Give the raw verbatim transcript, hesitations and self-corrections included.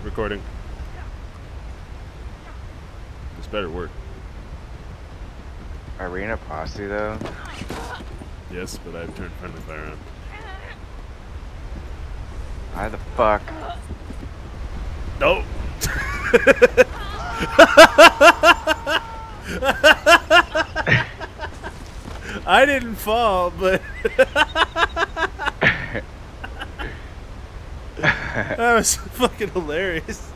recording. This better work. Arena posse though? Yes, but I've turned friendly fire on. Why the fuck? No! I didn't fall, but that was fucking hilarious.